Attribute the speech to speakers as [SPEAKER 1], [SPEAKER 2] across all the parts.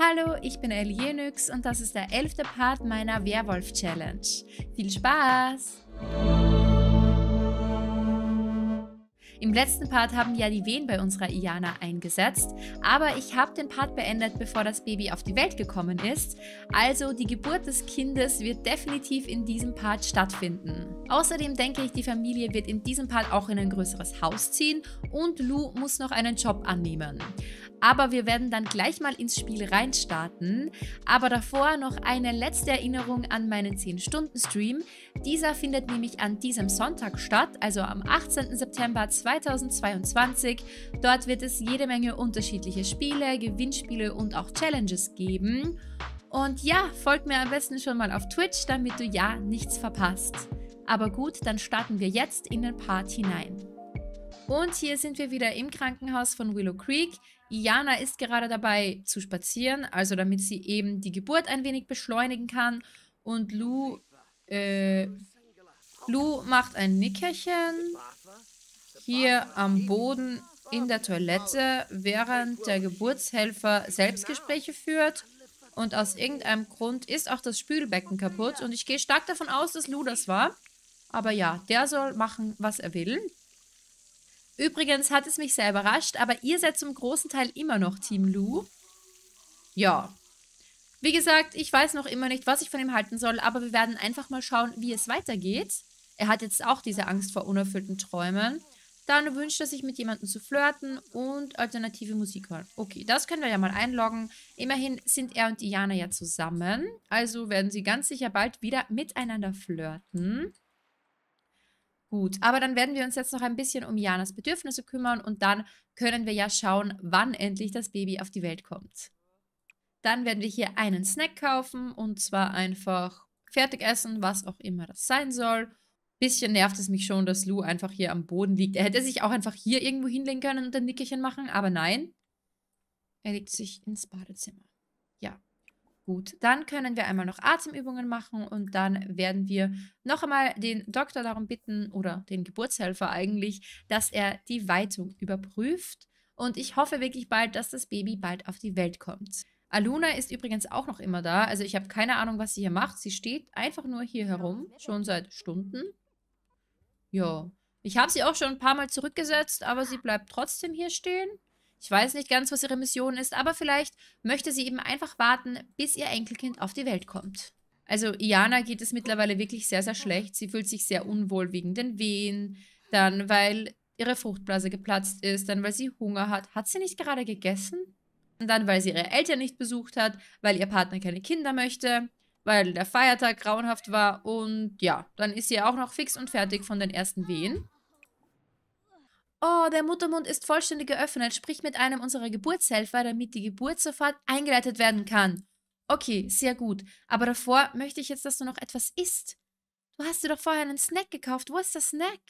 [SPEAKER 1] Hallo, ich bin Elienix und das ist der 11. Part meiner Werwolf-Challenge. Viel Spaß! Im letzten Part haben ja die Wehen bei unserer Iana eingesetzt, aber ich habe den Part beendet, bevor das Baby auf die Welt gekommen ist. Also die Geburt des Kindes wird definitiv in diesem Part stattfinden. Außerdem denke ich, die Familie wird in diesem Part auch in ein größeres Haus ziehen und Lou muss noch einen Job annehmen. Aber wir werden dann gleich mal ins Spiel reinstarten. Aber davor noch eine letzte Erinnerung an meinen 10-Stunden-Stream. Dieser findet nämlich an diesem Sonntag statt, also am 18. September 2022. Dort wird es jede Menge unterschiedliche Spiele, Gewinnspiele und auch Challenges geben. Und ja, folgt mir am besten schon mal auf Twitch, damit du ja nichts verpasst. Aber gut, dann starten wir jetzt in den Part hinein. Und hier sind wir wieder im Krankenhaus von Willow Creek. Iana ist gerade dabei zu spazieren, also damit sie eben die Geburt ein wenig beschleunigen kann. Und Lou macht ein Nickerchen hier am Boden in der Toilette, während der Geburtshelfer Selbstgespräche führt. Und aus irgendeinem Grund ist auch das Spülbecken kaputt. Und ich gehe stark davon aus, dass Lou das war. Aber ja, der soll machen, was er will. Übrigens hat es mich sehr überrascht, aber ihr seid zum großen Teil immer noch Team Lou. Ja. Wie gesagt, ich weiß noch immer nicht, was ich von ihm halten soll, aber wir werden einfach mal schauen, wie es weitergeht. Er hat jetzt auch diese Angst vor unerfüllten Träumen. Dann wünscht er sich, mit jemandem zu flirten und alternative Musik hören. Okay, das können wir ja mal einloggen. Immerhin sind er und Iana ja zusammen. Also werden sie ganz sicher bald wieder miteinander flirten. Gut, aber dann werden wir uns jetzt noch ein bisschen um Ianas Bedürfnisse kümmern und dann können wir ja schauen, wann endlich das Baby auf die Welt kommt. Dann werden wir hier einen Snack kaufen und zwar einfach Fertigessen, was auch immer das sein soll. Bisschen nervt es mich schon, dass Lou einfach hier am Boden liegt. Er hätte sich auch einfach hier irgendwo hinlegen können und ein Nickerchen machen, aber nein. Er legt sich ins Badezimmer. Ja. Gut, dann können wir einmal noch Atemübungen machen und dann werden wir noch einmal den Doktor darum bitten, oder den Geburtshelfer eigentlich, dass er die Weitung überprüft. Und ich hoffe wirklich bald, dass das Baby bald auf die Welt kommt. Aluna ist übrigens auch noch immer da. Also ich habe keine Ahnung, was sie hier macht. Sie steht einfach nur hier herum, schon seit Stunden. Ja, ich habe sie auch schon ein paar Mal zurückgesetzt, aber sie bleibt trotzdem hier stehen. Ich weiß nicht ganz, was ihre Mission ist, aber vielleicht möchte sie eben einfach warten, bis ihr Enkelkind auf die Welt kommt. Also Iana geht es mittlerweile wirklich sehr, sehr schlecht. Sie fühlt sich sehr unwohl wegen den Wehen, dann weil ihre Fruchtblase geplatzt ist, dann weil sie Hunger hat. Hat sie nicht gerade gegessen? Und dann weil sie ihre Eltern nicht besucht hat, weil ihr Partner keine Kinder möchte, weil der Feiertag grauenhaft war und ja, dann ist sie auch noch fix und fertig von den ersten Wehen. Oh, der Muttermund ist vollständig geöffnet. Sprich mit einem unserer Geburtshelfer, damit die Geburt sofort eingeleitet werden kann. Okay, sehr gut. Aber davor möchte ich jetzt, dass du noch etwas isst. Du hast dir doch vorher einen Snack gekauft. Wo ist der Snack?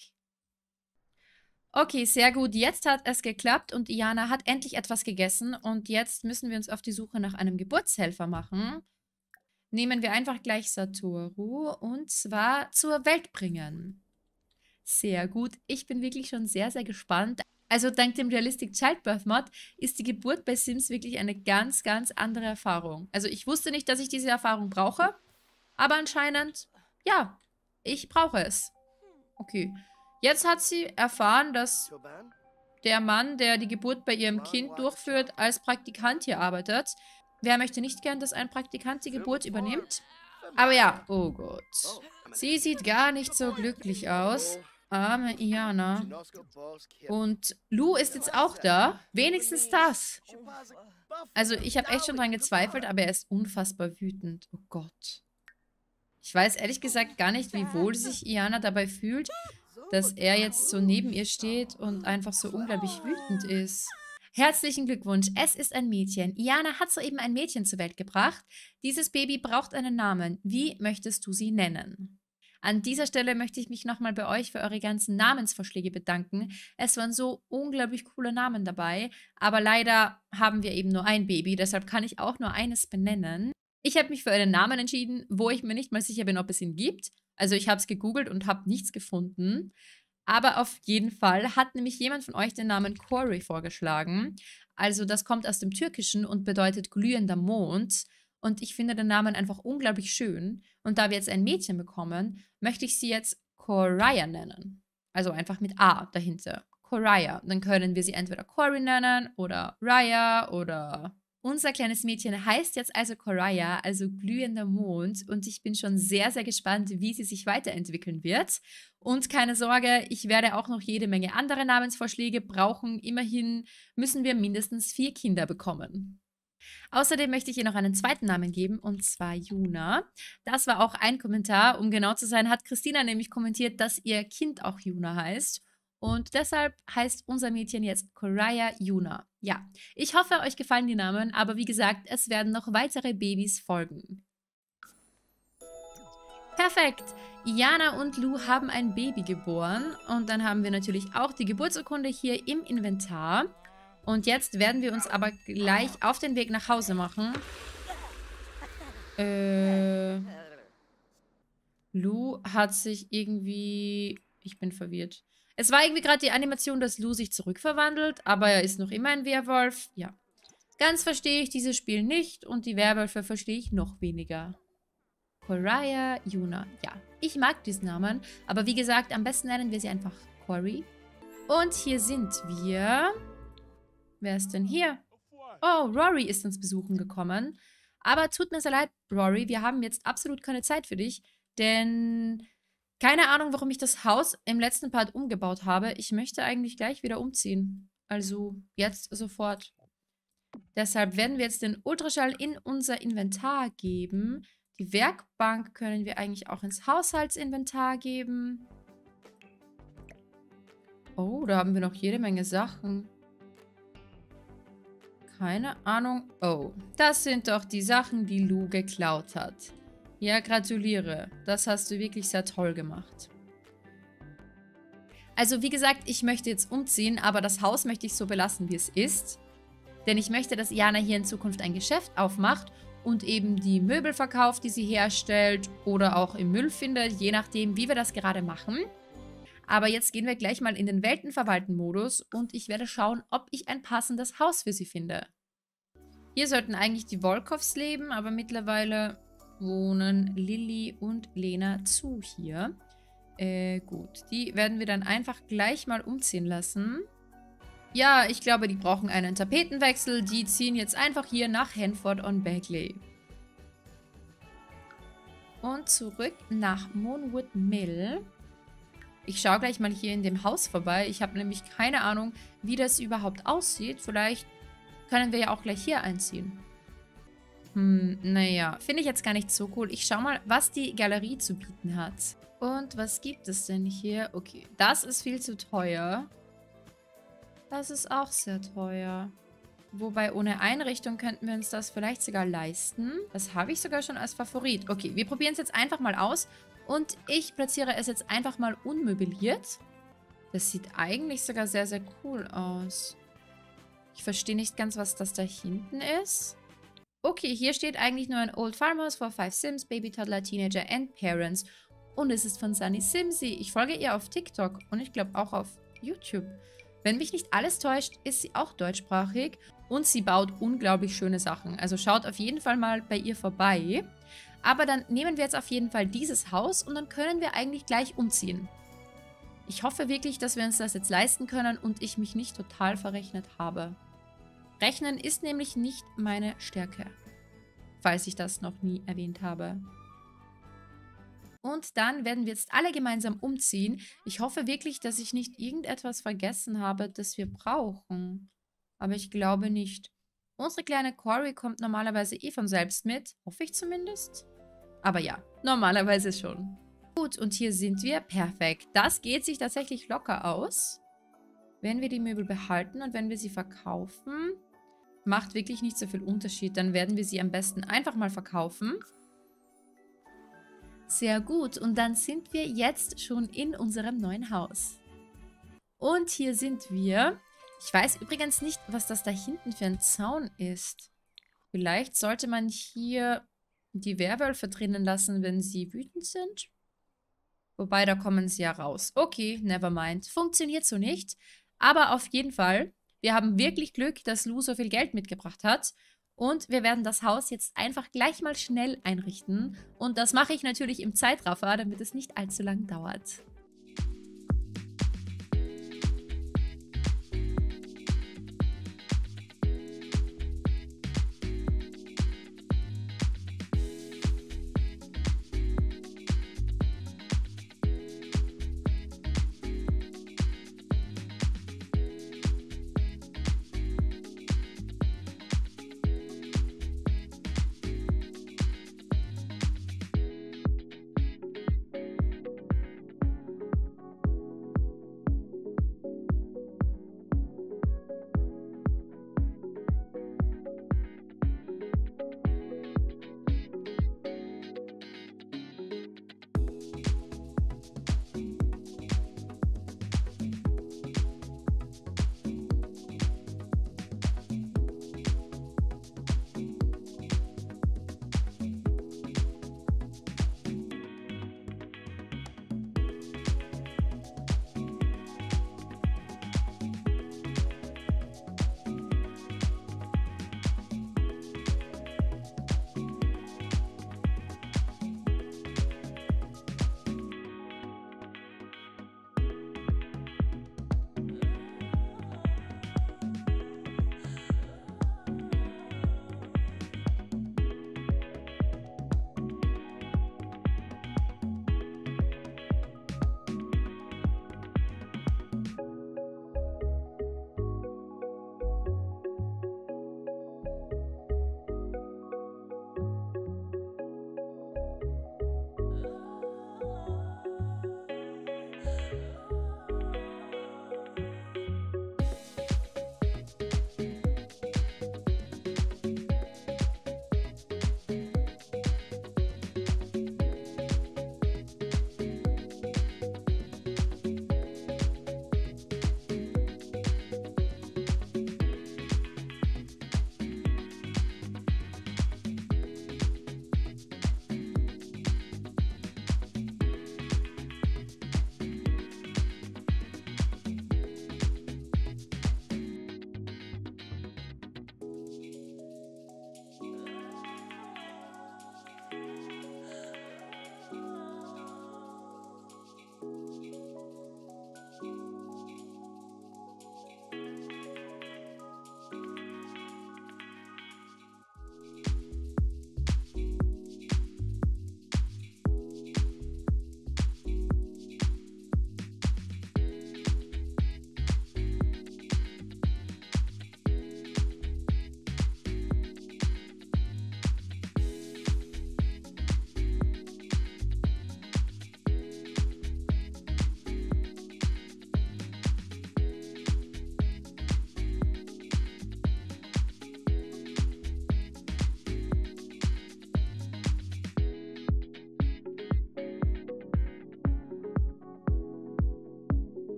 [SPEAKER 1] Okay, sehr gut. Jetzt hat es geklappt und Iana hat endlich etwas gegessen. Und jetzt müssen wir uns auf die Suche nach einem Geburtshelfer machen. Nehmen wir einfach gleich Satoru und zwar zur Welt bringen. Sehr gut. Ich bin wirklich schon sehr, sehr gespannt. Also dank dem Realistic Childbirth Mod ist die Geburt bei Sims wirklich eine ganz, ganz andere Erfahrung. Also ich wusste nicht, dass ich diese Erfahrung brauche, aber anscheinend, ja, ich brauche es. Okay. Jetzt hat sie erfahren, dass der Mann, der die Geburt bei ihrem Kind durchführt, als Praktikant hier arbeitet. Wer möchte nicht gern, dass ein Praktikant die Geburt übernimmt? Aber ja, oh Gott. Sie sieht gar nicht so glücklich aus. Arme Iana. Und Lou ist jetzt auch da. Wenigstens das. Also ich habe echt schon dran gezweifelt, aber er ist unfassbar wütend. Oh Gott. Ich weiß ehrlich gesagt gar nicht, wie wohl sich Iana dabei fühlt, dass er jetzt so neben ihr steht und einfach so unglaublich wütend ist. Herzlichen Glückwunsch, es ist ein Mädchen. Iana hat soeben ein Mädchen zur Welt gebracht. Dieses Baby braucht einen Namen. Wie möchtest du sie nennen? An dieser Stelle möchte ich mich nochmal bei euch für eure ganzen Namensvorschläge bedanken. Es waren so unglaublich coole Namen dabei, aber leider haben wir eben nur ein Baby, deshalb kann ich auch nur eines benennen. Ich habe mich für einen Namen entschieden, wo ich mir nicht mal sicher bin, ob es ihn gibt. Also ich habe es gegoogelt und habe nichts gefunden. Aber auf jeden Fall hat nämlich jemand von euch den Namen Corey vorgeschlagen. Also das kommt aus dem Türkischen und bedeutet glühender Mond. Und ich finde den Namen einfach unglaublich schön. Und da wir jetzt ein Mädchen bekommen, möchte ich sie jetzt Coraya nennen. Also einfach mit A dahinter. Coraya. Dann können wir sie entweder Cory nennen oder Raya oder... Unser kleines Mädchen heißt jetzt also Coraya, also glühender Mond. Und ich bin schon sehr, sehr gespannt, wie sie sich weiterentwickeln wird. Und keine Sorge, ich werde auch noch jede Menge andere Namensvorschläge brauchen. Immerhin müssen wir mindestens 4 Kinder bekommen. Außerdem möchte ich ihr noch einen zweiten Namen geben, und zwar Juna. Das war auch ein Kommentar. Um genau zu sein, hat Christina nämlich kommentiert, dass ihr Kind auch Juna heißt. Und deshalb heißt unser Mädchen jetzt Coraya Juna. Ja, ich hoffe, euch gefallen die Namen, aber wie gesagt, es werden noch weitere Babys folgen. Perfekt! Iana und Lou haben ein Baby geboren und dann haben wir natürlich auch die Geburtsurkunde hier im Inventar. Und jetzt werden wir uns aber gleich auf den Weg nach Hause machen. Lou hat sich irgendwie... Ich bin verwirrt. Es war irgendwie gerade die Animation, dass Lou sich zurückverwandelt, aber er ist noch immer ein Werwolf. Ja. Ganz verstehe ich dieses Spiel nicht und die Werwölfe verstehe ich noch weniger. Coraya Juna. Ja, ich mag diesen Namen, aber wie gesagt, am besten nennen wir sie einfach Cory. Und hier sind wir... Wer ist denn hier? Oh, Rory ist uns besuchen gekommen. Aber tut mir sehr leid, Rory, wir haben jetzt absolut keine Zeit für dich, denn keine Ahnung, warum ich das Haus im letzten Part umgebaut habe. Ich möchte eigentlich gleich wieder umziehen. Also jetzt sofort. Deshalb werden wir jetzt den Ultraschall in unser Inventar geben. Die Werkbank können wir eigentlich auch ins Haushaltsinventar geben. Oh, da haben wir noch jede Menge Sachen. Keine Ahnung. Oh, das sind doch die Sachen, die Lou geklaut hat. Ja, gratuliere. Das hast du wirklich sehr toll gemacht. Also wie gesagt, ich möchte jetzt umziehen, aber das Haus möchte ich so belassen, wie es ist. Denn ich möchte, dass Iana hier in Zukunft ein Geschäft aufmacht und eben die Möbel verkauft, die sie herstellt oder auch im Müll findet, je nachdem, wie wir das gerade machen. Aber jetzt gehen wir gleich mal in den Weltenverwalten-Modus und ich werde schauen, ob ich ein passendes Haus für sie finde. Hier sollten eigentlich die Volkovs leben, aber mittlerweile wohnen Lilly und Lena zu hier. Gut, die werden wir dann einfach gleich mal umziehen lassen. Ja, ich glaube, die brauchen einen Tapetenwechsel. Die ziehen jetzt einfach hier nach Hanford-on-Bagley. Und zurück nach Moonwood Mill. Ich schaue gleich mal hier in dem Haus vorbei. Ich habe nämlich keine Ahnung, wie das überhaupt aussieht. Vielleicht können wir ja auch gleich hier einziehen. Naja, finde ich jetzt gar nicht so cool. Ich schaue mal, was die Galerie zu bieten hat. Und was gibt es denn hier? Okay, das ist viel zu teuer. Das ist auch sehr teuer. Wobei ohne Einrichtung könnten wir uns das vielleicht sogar leisten. Das habe ich sogar schon als Favorit. Okay, wir probieren es jetzt einfach mal aus. Und ich platziere es jetzt einfach mal unmöbliert. Das sieht eigentlich sogar sehr, sehr cool aus. Ich verstehe nicht ganz, was das da hinten ist. Okay, hier steht eigentlich nur ein Old Farmhouse for 5 Sims, Baby, Toddler, Teenager and Parents. Und es ist von Sunny Simsy. Ich folge ihr auf TikTok und ich glaube auch auf YouTube. Wenn mich nicht alles täuscht, ist sie auch deutschsprachig und sie baut unglaublich schöne Sachen. Also schaut auf jeden Fall mal bei ihr vorbei. Aber dann nehmen wir jetzt auf jeden Fall dieses Haus und dann können wir eigentlich gleich umziehen. Ich hoffe wirklich, dass wir uns das jetzt leisten können und ich mich nicht total verrechnet habe. Rechnen ist nämlich nicht meine Stärke, falls ich das noch nie erwähnt habe. Und dann werden wir jetzt alle gemeinsam umziehen. Ich hoffe wirklich, dass ich nicht irgendetwas vergessen habe, das wir brauchen. Aber ich glaube nicht. Unsere kleine Cory kommt normalerweise eh von selbst mit. Hoffe ich zumindest. Aber ja, normalerweise schon. Gut, und hier sind wir. Perfekt. Das geht sich tatsächlich locker aus. Wenn wir die Möbel behalten und wenn wir sie verkaufen, macht wirklich nicht so viel Unterschied. Dann werden wir sie am besten einfach mal verkaufen. Sehr gut. Und dann sind wir jetzt schon in unserem neuen Haus. Und hier sind wir. Ich weiß übrigens nicht, was das da hinten für ein Zaun ist. Vielleicht sollte man hier die Werwölfe drinnen lassen, wenn sie wütend sind. Wobei, da kommen sie ja raus. Okay, never mind. Funktioniert so nicht. Aber auf jeden Fall Wir haben wirklich Glück, dass Lou so viel Geld mitgebracht hat. Und wir werden das Haus jetzt einfach gleich mal schnell einrichten. Und das mache ich natürlich im Zeitraffer, damit es nicht allzu lang dauert.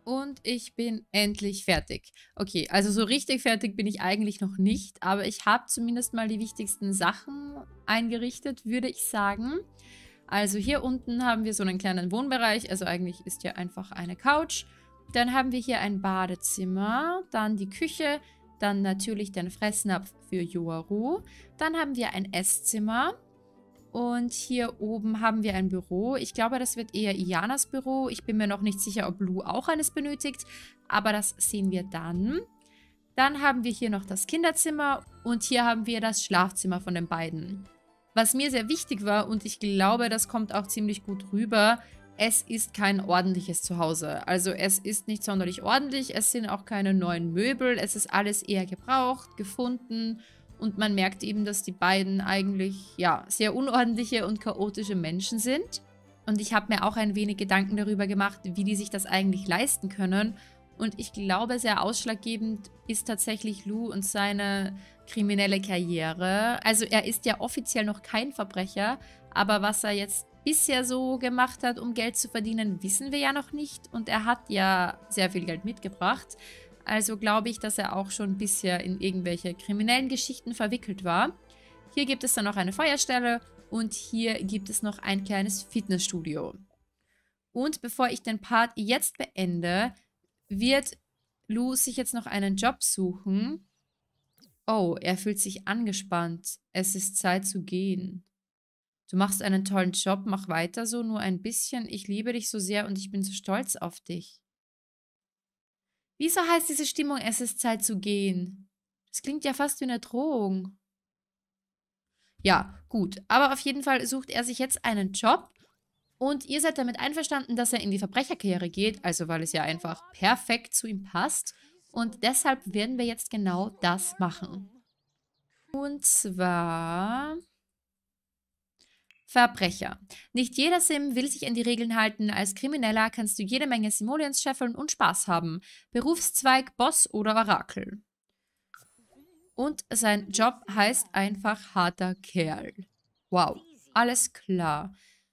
[SPEAKER 1] Und ich bin endlich fertig. Okay, also so richtig fertig bin ich eigentlich noch nicht, aber ich habe zumindest mal die wichtigsten Sachen eingerichtet, würde ich sagen. Also hier unten haben wir so einen kleinen Wohnbereich, also eigentlich ist hier einfach eine Couch. Dann haben wir hier ein Badezimmer, dann die Küche, dann natürlich den Fressnapf für Yoaru. Dann haben wir ein Esszimmer. Und hier oben haben wir ein Büro. Ich glaube, das wird eher Ianas Büro. Ich bin mir noch nicht sicher, ob Lou auch eines benötigt. Aber das sehen wir dann. Dann haben wir hier noch das Kinderzimmer. Und hier haben wir das Schlafzimmer von den beiden. Was mir sehr wichtig war, und ich glaube, das kommt auch ziemlich gut rüber, es ist kein ordentliches Zuhause. Also es ist nicht sonderlich ordentlich. Es sind auch keine neuen Möbel. Es ist alles eher gebraucht, gefunden. Und man merkt eben, dass die beiden eigentlich, ja, sehr unordentliche und chaotische Menschen sind. Und ich habe mir auch ein wenig Gedanken darüber gemacht, wie die sich das eigentlich leisten können. Und ich glaube, sehr ausschlaggebend ist tatsächlich Lou und seine kriminelle Karriere. Also er ist ja offiziell noch kein Verbrecher, aber was er jetzt bisher so gemacht hat, um Geld zu verdienen, wissen wir ja noch nicht. Und er hat ja sehr viel Geld mitgebracht. Also glaube ich, dass er auch schon bisher in irgendwelche kriminellen Geschichten verwickelt war. Hier gibt es dann noch eine Feuerstelle und hier gibt es noch ein kleines Fitnessstudio. Und bevor ich den Part jetzt beende, wird Lou sich jetzt noch einen Job suchen. Oh, er fühlt sich angespannt. Es ist Zeit zu gehen. Du machst einen tollen Job, mach weiter so, nur ein bisschen. Ich liebe dich so sehr und ich bin so stolz auf dich. Wieso heißt diese Stimmung, es ist Zeit zu gehen? Das klingt ja fast wie eine Drohung. Ja, gut. Aber auf jeden Fall sucht er sich jetzt einen Job. Und ihr seid damit einverstanden, dass er in die Verbrecherkarriere geht. Also weil es ja einfach perfekt zu ihm passt. Und deshalb werden wir jetzt genau das machen. Und zwar... Verbrecher. Nicht jeder Sim will sich an die Regeln halten. Als Krimineller kannst du jede Menge Simoleons scheffeln und Spaß haben. Berufszweig, Boss oder Orakel. Und sein Job heißt einfach harter Kerl. Wow, alles klar.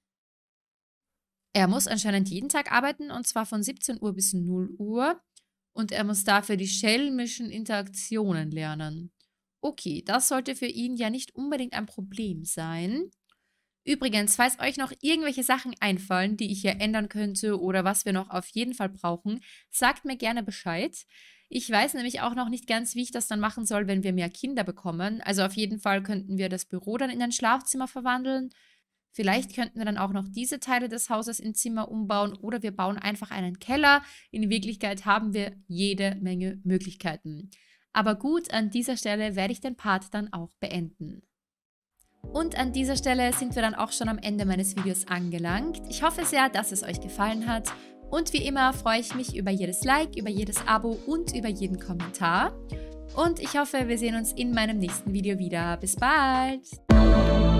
[SPEAKER 1] Er muss anscheinend jeden Tag arbeiten und zwar von 17 Uhr bis 0 Uhr. Und er muss dafür die schelmischen Interaktionen lernen. Okay, das sollte für ihn ja nicht unbedingt ein Problem sein. Übrigens, falls euch noch irgendwelche Sachen einfallen, die ich hier ändern könnte oder was wir noch auf jeden Fall brauchen, sagt mir gerne Bescheid. Ich weiß nämlich auch noch nicht ganz, wie ich das dann machen soll, wenn wir mehr Kinder bekommen. Also auf jeden Fall könnten wir das Büro dann in ein Schlafzimmer verwandeln. Vielleicht könnten wir dann auch noch diese Teile des Hauses in Zimmer umbauen oder wir bauen einfach einen Keller. In Wirklichkeit haben wir jede Menge Möglichkeiten. Aber gut, an dieser Stelle werde ich den Part dann auch beenden. Und an dieser Stelle sind wir dann auch schon am Ende meines Videos angelangt. Ich hoffe sehr, dass es euch gefallen hat. Und wie immer freue ich mich über jedes Like, über jedes Abo und über jeden Kommentar. Und ich hoffe, wir sehen uns in meinem nächsten Video wieder. Bis bald!